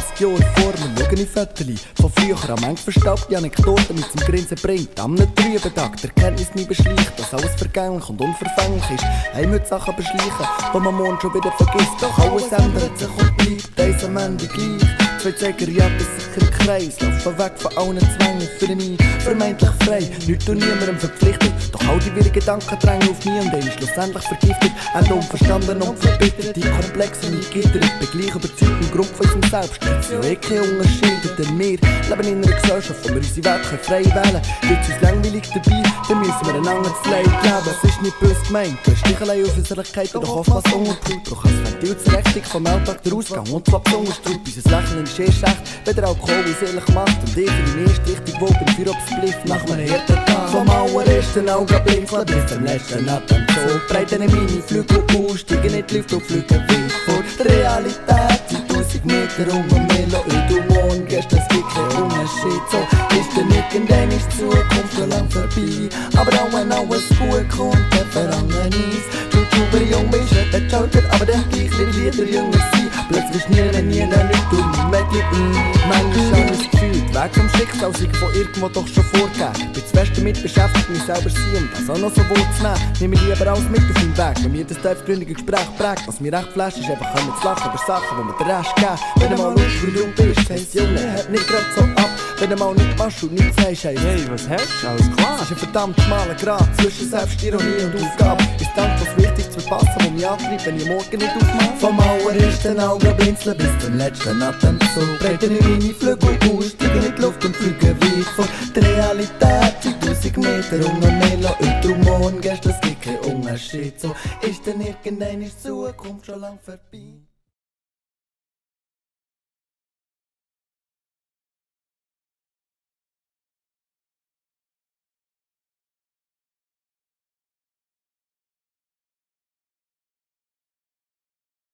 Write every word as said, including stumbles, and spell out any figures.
zwanzig Jahre vor mir schauen in Fötterli von früher an manch verstaubte Anekdoten mit zum Grinsen bringt. Am nicht trüben Tag der Kenntnis nie beschleicht, dass alles vergänglich und unverfänglich ist. Heim mit Sachen beschleichen, die man morgen schon wieder vergisst. Doch alles ändert sich und bleibt eins am Ende gleich. Zwei Zeiger jagen sicher im Kreis, laufen weg von allen Zwängen für mich vermeintlich frei. Nichts und niemandem verpflichtet, doch all die wirren Gedanken drängen auf mich und einen schlussendlich vergiftet. Ein unverstanden und verbittert, die komplexe und gegittert. Bin gleich überzeugt im Grund von unserem Selbst. Gibt's ja eh keine Unterschiede, denn wir leben in einer Gesellschaft, wo wir unsere Welt frei wählen können. Wird's uns langweilig dabei, dann müssen wir einander zu Leid leben. Es ist nicht böse gemeint, du hast dich allein auf Äußerlichkeiten, doch oftmals unterdrückt. Doch als Ventil zur Rechnung vom Alltag der Ausgang und zwar besonders drauf. Unser Lächeln ist erst echt, wenn der Alkohol uns ehrlich macht. Und ich in die erste Richtung wogen für Obspliff nach einem harten Tag. Vom allerersten Augenblick bis zum letzten Atemzug breiten meine Flügel aus, steigen nicht die Luft und fliegen weit vor der Realität. Die tausend Meter unter mir lassen du morgen gestern, es gibt keinen Unterschied. So ist denn irgendwann ist die Zukunft schon lang vorbei. Aber auch wenn alles gut kommt, dann verlangen ich's. Du drüber jung bist, nicht Joker, aber dann gleich Lieder jünger sein. Plötzlich nie, nie, nie, nicht du mehr bleiben. Manchmal habe ich das Gefühl, die Weg vom Schicksal sei von irgendwo doch schon vorgegeben. Bin zu fest damit beschäftigt, mich selber sein und das auch noch so wohl zu nehmen. Nehme ich lieber alles mit auf den Weg, wenn mir das tiefgründige Gespräch prägt. Was mir recht flasht, ist einfach können zu lachen über Sachen, die mir den Rest geben. Wenn du mal Lust für jung bist, heisst Junge, hört nicht grad so ab. Wenn du mal nicht machst und nichts sagst, heisst hey, was hast du? Alles klar? Es ist ein verdammt schmaler Grad zwischen Selbstironie und Aufgabe. Ist dankbar wichtig zu verpassen, was mich antreibt, wenn ich morgen nicht aufmache. Vom allerersten Augenblinzeln bis zum letzten Atemzug breiten ich meine Flügel aus, steigen in die Luft und fliegen weit vor der Realität. Die tausend Meter unter mir lassen heute und morgen gestern, es gibt keinen Unterschied. So ist denn irgendwann in Zukunft schon lang vorbei.